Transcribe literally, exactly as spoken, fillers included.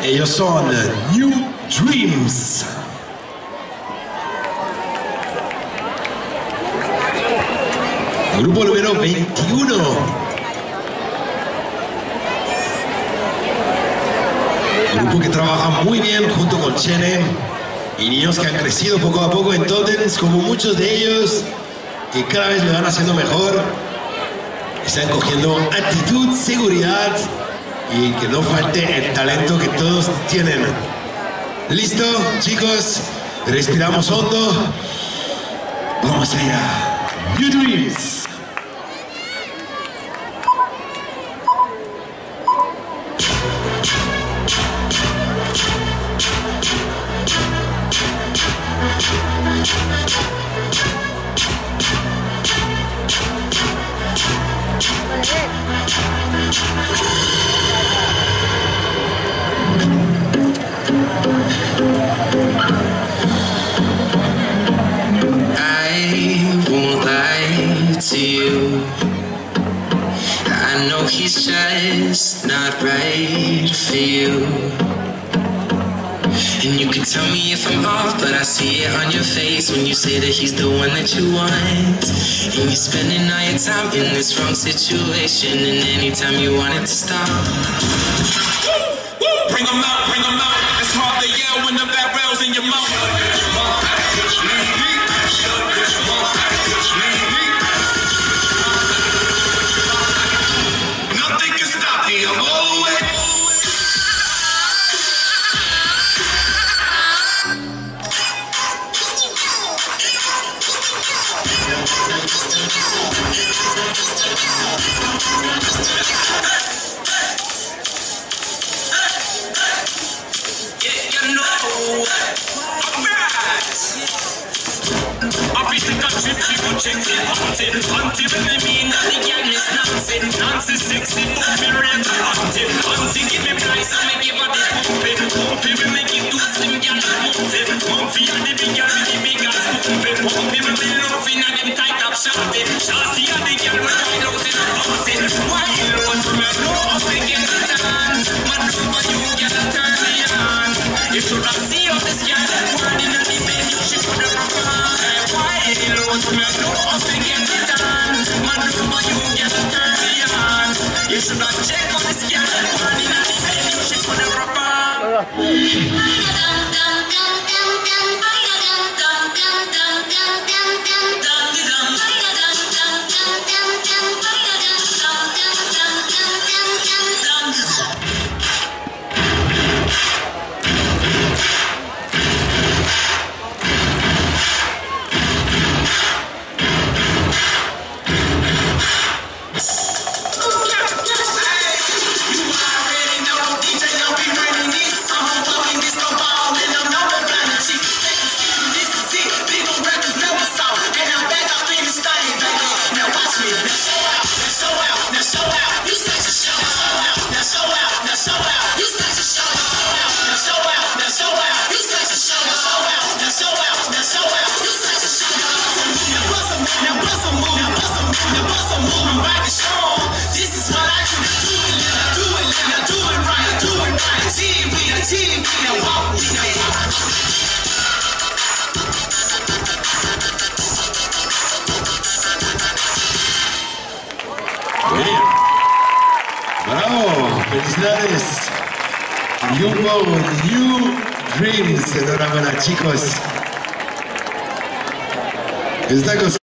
Ellos son New Dreams. Grupo número veintiuno. Grupo que trabaja muy bien junto con Chene y niños que han crecido poco a poco en Totems, como muchos de ellos, que cada vez me van haciendo mejor. Están cogiendo actitud, seguridad y que no falte el talento que todos tienen. ¿Listo, chicos? Respiramos hondo. Vamos allá. New Dreams. I know he's just not right for you. And you can tell me if I'm off, but I see it on your face when you say that he's the one that you want. And you're spending all your time in this wrong situation, and anytime you want it to stop. Bring them out, bring them out. It's hard to yell when the barrel's in your mouth. Nothing can stop me, I'm all the way. Check it, hunted, hunted, when they mean that the gang is dancing. Dance is sexy, don't be real to hunted. Hunted, give me price, I make your body pumping. Pumping, we make it too slim, girl, mumping. Mumpy, and the big girl with the big ass pumping. Pumping, we be loving, and them tight up shorty. Shorty, and the girl with wild out in a party. Wild out, from your blow up against the tan. Man, over you, girl, turn me on. You should have seen how this girl, one in the bed, you should put her on. Wild out, from your blow up against the tan. Man, over you, girl, turn me on. You should have checked on this girl, one in the bed, you should put her on. Bien. Bravo, felicidades. Grupo New Dreams. Enhorabuena, chicos. Esta cosa